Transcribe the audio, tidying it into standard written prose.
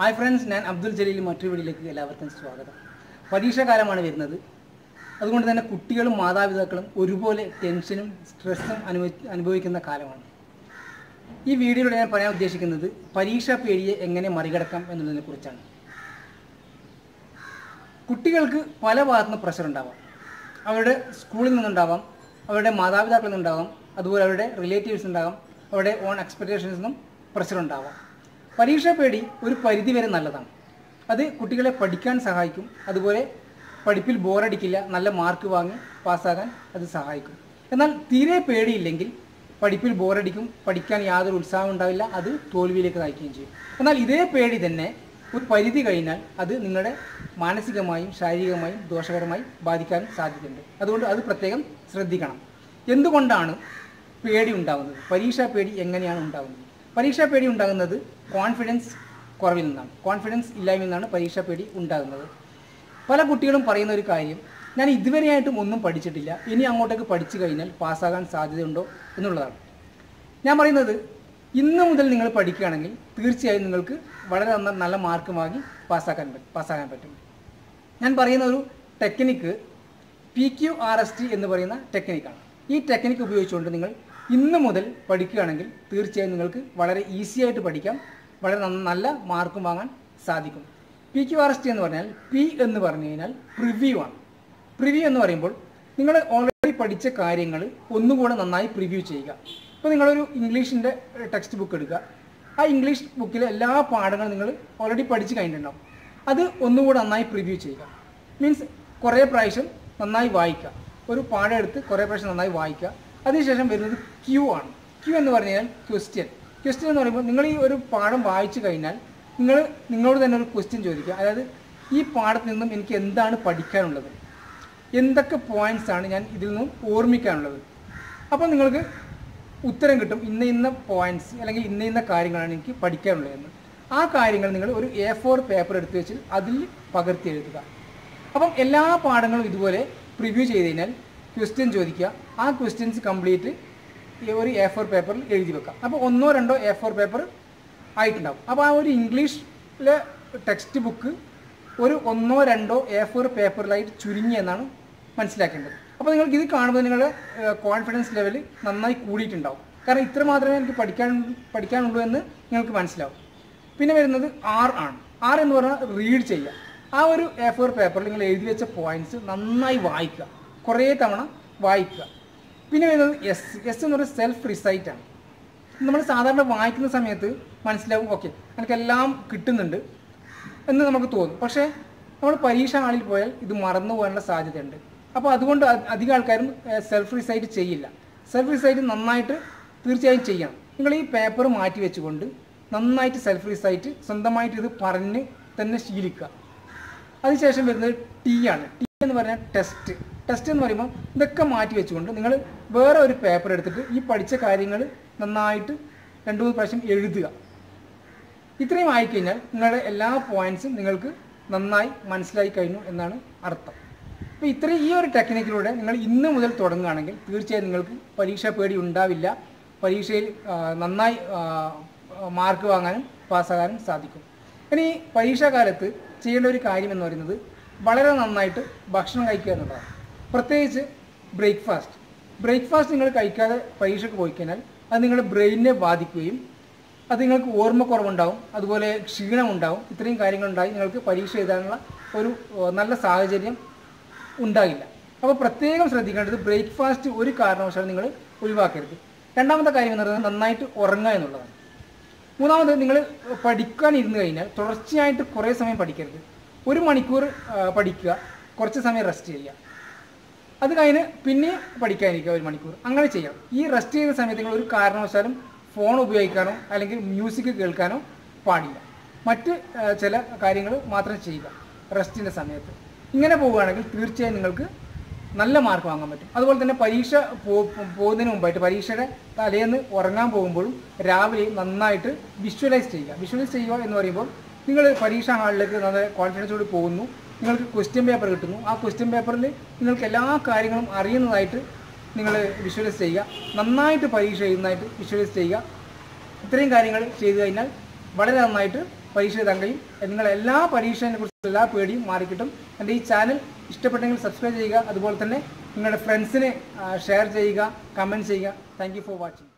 Hi friends, ഞാൻ അബ്ദുൽ ജലീൽ മറ്റൊരു വീഡിയോയിലേക്ക് എല്ലാവർക്കും സ്വാഗതം. പരീക്ഷാകാലമാണ് വരുന്നത്. അതുകൊണ്ട് തന്നെ കുട്ടികളും മാതാപിതാക്കളും ഒരുപോലെ ടെൻഷനും സ്ട്രെസ്സും അനുഭവിക്കുന്ന കാലമാണ്. ഈ വീഡിയോയിലൂടെ ഞാൻ പറയാൻ ഉദ്ദേശിക്കുന്നത് പരീക്ഷാ പേടിയെ എങ്ങനെ മറികടക്കാം എന്നതിനെ കുറിച്ചാണ്. കുട്ടികൾക്ക് പല ഭാഗത്തുനിന്ന് പ്രഷർ ഉണ്ടാവാം. അവരുടെ സ്കൂളിൽ നിന്നുണ്ടാവാം, അവരുടെ മാതാപിതാക്കളിൽ നിന്നുണ്ടാവാം, അതുപോലെ അവരുടെ റിലേറ്റീവ്സ് ഉണ്ടാകാം, അവരുടെ ഓൺ എക്സ്പെക്റ്റേഷൻസിൽ നിന്നും പ്രഷർ ഉണ്ടാവാം. പരീക്ഷാ പേടി ഒരു പരിധി വരെ നല്ലതാണ്. അത് കുട്ടികളെ പഠിക്കാൻ സഹായിക്കും. അതുപോലെ പഠിപ്പിൽ ബോറടിക്കില്ല, നല്ല മാർക്ക് വാങ്ങി പാസ്സാകാൻ അത് സഹായിക്കും. എന്നാൽ തീരെ പേടിയില്ലെങ്കിൽ പഠിപ്പിൽ ബോറടിക്കും, പഠിക്കാൻ യാതൊരു ഉത്സാഹം ഉണ്ടാവില്ല, അത് തോൽവിയിലേക്ക് നയിക്കുകയും ചെയ്യും. എന്നാൽ ഇതേ പേടി തന്നെ ഒരു പരിധി കഴിഞ്ഞാൽ അത് നിങ്ങളുടെ മാനസികമായും ശാരീരികമായും ദോഷകരമായി ബാധിക്കാൻ സാധ്യതയുണ്ട്. അതുകൊണ്ട് അത് പ്രത്യേകം ശ്രദ്ധിക്കണം. എന്തുകൊണ്ടാണ് പേടി ഉണ്ടാകുന്നത്? പരീക്ഷാ പേടി എങ്ങനെയാണ് ഉണ്ടാകുന്നത്? പരീക്ഷാ പേടി ഉണ്ടാകുന്നത് കോൺഫിഡൻസ് കുറവിൽ നിന്നാണ്. കോൺഫിഡൻസ് ഇല്ലായ്മയിൽ നിന്നാണ് പരീക്ഷാ പേടി ഉണ്ടാകുന്നത്. പല കുട്ടികളും പറയുന്ന ഒരു കാര്യം, ഞാൻ ഇതുവരെയായിട്ടും ഒന്നും പഠിച്ചിട്ടില്ല, ഇനി അങ്ങോട്ടേക്ക് പഠിച്ചു കഴിഞ്ഞാൽ പാസ്സാകാൻ സാധ്യതയുണ്ടോ എന്നുള്ളതാണ്. ഞാൻ പറയുന്നത്, ഇന്ന് മുതൽ നിങ്ങൾ പഠിക്കുകയാണെങ്കിൽ തീർച്ചയായും നിങ്ങൾക്ക് വളരെ നല്ല മാർക്ക് വാങ്ങി പാസ്സാകാൻ പറ്റും. ഞാൻ പറയുന്ന ഒരു ടെക്നിക്ക് PQRST എന്ന് പറയുന്ന ടെക്നിക്കാണ്. ഈ ടെക്നിക്ക് ഉപയോഗിച്ചുകൊണ്ട് നിങ്ങൾ ഇന്ന് മുതൽ പഠിക്കുകയാണെങ്കിൽ തീർച്ചയായും നിങ്ങൾക്ക് വളരെ ഈസി ആയിട്ട് പഠിക്കാം, വളരെ നല്ല മാർക്കും വാങ്ങാൻ സാധിക്കും. PQRST എന്ന് പറഞ്ഞാൽ P എന്ന് പറഞ്ഞു കഴിഞ്ഞാൽ പ്രിവ്യൂ ആണ്. പ്രിവ്യൂ എന്ന് പറയുമ്പോൾ നിങ്ങൾ ഓൾറെഡി പഠിച്ച കാര്യങ്ങൾ ഒന്നുകൂടെ നന്നായി പ്രിവ്യൂ ചെയ്യുക. ഇപ്പോൾ നിങ്ങളൊരു ഇംഗ്ലീഷിൻ്റെ ടെക്സ്റ്റ് ബുക്ക് എടുക്കുക. ആ ഇംഗ്ലീഷ് ബുക്കിലെ എല്ലാ പാഠങ്ങളും നിങ്ങൾ ഓൾറെഡി പഠിച്ച് കഴിഞ്ഞിട്ടുണ്ടാവും. അത് ഒന്നുകൂടെ നന്നായി പ്രിവ്യൂ ചെയ്യുക. മീൻസ് കുറേ പ്രാവശ്യം നന്നായി വായിക്കുക. ഒരു പാഠം എടുത്ത് കുറേ പ്രാവശ്യം നന്നായി വായിക്കുക. അതിനുശേഷം വരുന്നത് Q ആണ്. Q എന്ന് പറഞ്ഞു കഴിഞ്ഞാൽ ക്വസ്റ്റ്യൻ എന്ന് പറയുമ്പോൾ നിങ്ങൾ ഈ ഒരു പാഠം വായിച്ചു കഴിഞ്ഞാൽ നിങ്ങളോട് തന്നെ ഒരു ക്വസ്റ്റ്യൻ ചോദിക്കുക. അതായത് ഈ പാഠത്തിൽ നിന്നും എനിക്ക് എന്താണ് പഠിക്കാനുള്ളത്, എന്തൊക്കെ പോയിന്റ്സ് ആണ് ഞാൻ ഇതിൽ നിന്നും ഓർമ്മിക്കാനുള്ളത്. അപ്പോൾ നിങ്ങൾക്ക് ഉത്തരം കിട്ടും, ഇന്ന പോയിന്റ്സ് അല്ലെങ്കിൽ ഇന്ന കാര്യങ്ങളാണ് എനിക്ക് പഠിക്കാനുള്ളതെന്ന്. ആ കാര്യങ്ങൾ നിങ്ങൾ ഒരു A4 പേപ്പർ എടുത്ത് വെച്ച് അതിൽ പകർത്തി എഴുതുക. അപ്പം എല്ലാ പാഠങ്ങളും ഇതുപോലെ പ്രിവ്യൂ ചെയ്ത് കഴിഞ്ഞാൽ ക്വസ്റ്റ്യൻ ചോദിക്കുക. ആ ക്വസ്റ്റ്യൻസ് കംപ്ലീറ്റ് ഒരു A4 പേപ്പറിൽ എഴുതി വെക്കാം. അപ്പോൾ 1-2 A4 പേപ്പർ ആയിട്ടുണ്ടാവും. അപ്പോൾ ആ ഒരു ഇംഗ്ലീഷിലെ ടെക്സ്റ്റ് ബുക്ക് ഒരു 1-2 A4 പേപ്പറിലായിട്ട് ചുരുങ്ങി എന്നാണ് മനസ്സിലാക്കേണ്ടത്. അപ്പോൾ നിങ്ങൾക്ക് ഇത് കാണുമ്പോൾ നിങ്ങളുടെ കോൺഫിഡൻസ് ലെവൽ നന്നായി കൂടിയിട്ടുണ്ടാവും. കാരണം ഇത്ര മാത്രമേ എനിക്ക് പഠിക്കാനുള്ളൂ എന്ന് നിങ്ങൾക്ക് മനസ്സിലാവും. പിന്നെ വരുന്നത് R ആണ്. R എന്ന് പറഞ്ഞാൽ റീഡ് ചെയ്യുക. ആ ഒരു A4 പേപ്പറിൽ നിങ്ങൾ എഴുതി വെച്ച പോയിന്റ്സ് നന്നായി വായിക്കുക, കുറേ തവണ വായിക്കുക. പിന്നെ വരുന്നത് S എന്ന് പറയുന്നത് സെൽഫ് റിസൈറ്റ് ആണ്. നമ്മൾ സാധാരണ വായിക്കുന്ന സമയത്ത് മനസ്സിലാവും, ഓക്കെ എനിക്കെല്ലാം കിട്ടുന്നുണ്ട് എന്ന് നമുക്ക് തോന്നും. പക്ഷേ നമ്മൾ പരീക്ഷ ഹാളിൽ പോയാൽ ഇത് മറന്നു പോകാനുള്ള സാധ്യതയുണ്ട്. അപ്പോൾ അതുകൊണ്ട് അധികം ആൾക്കാരും സെൽഫ് റിസൈറ്റ് ചെയ്യില്ല. സെൽഫ് റിസൈറ്റ് നന്നായിട്ട് തീർച്ചയായും ചെയ്യണം. നിങ്ങൾ ഈ പേപ്പർ മാറ്റി വെച്ചുകൊണ്ട് നന്നായിട്ട് സെൽഫ് റിസൈറ്റ് സ്വന്തമായിട്ട് ഇത് പറഞ്ഞ് തന്നെ ശീലിക്കുക. അതിനുശേഷം വരുന്നത് T ആണ്. T എന്ന് പറഞ്ഞാൽ ടെസ്റ്റ് എന്ന് പറയുമ്പോൾ ഇതൊക്കെ മാറ്റി വെച്ചുകൊണ്ട് നിങ്ങൾ വേറെ ഒരു പേപ്പർ എടുത്തിട്ട് ഈ പഠിച്ച കാര്യങ്ങൾ നന്നായിട്ട് 2-3 പ്രാവശ്യം എഴുതുക. ഇത്രയും ആയിക്കഴിഞ്ഞാൽ നിങ്ങളുടെ എല്ലാ പോയിന്റ്സും നിങ്ങൾക്ക് നന്നായി മനസ്സിലായി കഴിഞ്ഞു എന്നാണ് അർത്ഥം. അപ്പോൾ ഈ ഒരു ടെക്നിക്കിലൂടെ നിങ്ങൾ ഇന്ന് മുതൽ തുടങ്ങുകയാണെങ്കിൽ തീർച്ചയായും നിങ്ങൾക്ക് പരീക്ഷാ പേടി ഉണ്ടാവില്ല. പരീക്ഷയിൽ നന്നായി മാർക്ക് വാങ്ങാനും പാസ്സാകാനും സാധിക്കും. ഇനി പരീക്ഷാകാലത്ത് ചെയ്യേണ്ട ഒരു കാര്യം എന്ന് പറയുന്നത് വളരെ നന്നായിട്ട് ഭക്ഷണം കഴിക്കുക എന്നുള്ളതാണ്. പ്രത്യേകിച്ച് ബ്രേക്ക്ഫാസ്റ്റ് നിങ്ങൾ കഴിക്കാതെ പരീക്ഷയ്ക്ക് പോയി കഴിഞ്ഞാൽ അത് നിങ്ങളുടെ ബ്രെയിനിനെ ബാധിക്കുകയും അത് നിങ്ങൾക്ക് ഓർമ്മക്കുറവുണ്ടാവും, അതുപോലെ ക്ഷീണമുണ്ടാവും. ഇത്രയും കാര്യങ്ങളുണ്ടായി നിങ്ങൾക്ക് പരീക്ഷ എഴുതാനുള്ള ഒരു നല്ല സാഹചര്യം ഉണ്ടാകില്ല. അപ്പോൾ പ്രത്യേകം ശ്രദ്ധിക്കേണ്ടത് ബ്രേക്ക്ഫാസ്റ്റ് ഒരു കാരണവശാലും നിങ്ങൾ ഒഴിവാക്കരുത്. രണ്ടാമത്തെ കാര്യം എന്ന് പറയുന്നത് നന്നായിട്ട് ഉറങ്ങുക എന്നുള്ളതാണ്. മൂന്നാമത്, നിങ്ങൾ പഠിക്കാൻ ഇരുന്ന് കഴിഞ്ഞാൽ തുടർച്ചയായിട്ട് കുറേ സമയം പഠിക്കരുത്. 1 മണിക്കൂർ പഠിക്കുക, കുറച്ച് സമയം റെസ്റ്റ് ചെയ്യുക, അത് കഴിഞ്ഞ് പിന്നെ പഠിക്കാനിരിക്കുക 1 മണിക്കൂർ, അങ്ങനെ ചെയ്യാം. ഈ റെസ്റ്റ് ചെയ്യുന്ന സമയത്ത് നിങ്ങൾ ഒരു കാരണവശാലും ഫോൺ ഉപയോഗിക്കാനോ അല്ലെങ്കിൽ മ്യൂസിക് കേൾക്കാനോ പാടില്ല. മറ്റ് ചില കാര്യങ്ങൾ മാത്രം ചെയ്യുക റെസ്റ്റിൻ്റെ സമയത്ത്. ഇങ്ങനെ പോവുകയാണെങ്കിൽ തീർച്ചയായും നിങ്ങൾക്ക് നല്ല മാർക്ക് വാങ്ങാൻ പറ്റും. അതുപോലെ തന്നെ പരീക്ഷ പോകുന്നതിന് മുമ്പായിട്ട് പരീക്ഷയുടെ തലേന്ന് ഉറങ്ങാൻ പോകുമ്പോഴും രാവിലെ നന്നായിട്ട് വിഷ്വലൈസ് ചെയ്യുക എന്ന് പറയുമ്പോൾ നിങ്ങൾ പരീക്ഷാ ഹാളിലേക്ക് നല്ല കോൺഫിഡൻസോട് പോകുന്നു. നിങ്ങൾക്ക് ക്വസ്റ്റ്യൻ പേപ്പർ കിട്ടുന്നു. ആ ക്വസ്റ്റ്യൻ പേപ്പറിൽ നിങ്ങൾക്ക് എല്ലാ കാര്യങ്ങളും അറിയുന്നതായിട്ട് നിങ്ങൾ വിഷ്വലൈസ് ചെയ്യുക. നന്നായിട്ട് പരീക്ഷ എഴുതുന്നതായിട്ട് വിഷ്വലൈസ് ചെയ്യുക. ഇത്രയും കാര്യങ്ങൾ ചെയ്തു കഴിഞ്ഞാൽ വളരെ നന്നായിട്ട് പരീക്ഷ എഴുതാൻ കഴിയും. നിങ്ങളെ എല്ലാ പരീക്ഷയെ കുറിച്ചുള്ള എല്ലാ പേടിയും മാറിക്കിട്ടും. എൻ്റെ ഈ ചാനൽ ഇഷ്ടപ്പെട്ടെങ്കിൽ സബ്സ്ക്രൈബ് ചെയ്യുക. അതുപോലെ തന്നെ നിങ്ങളുടെ ഫ്രണ്ട്സിന് ഷെയർ ചെയ്യുക, കമൻറ്റ് ചെയ്യുക. Thank you for watching.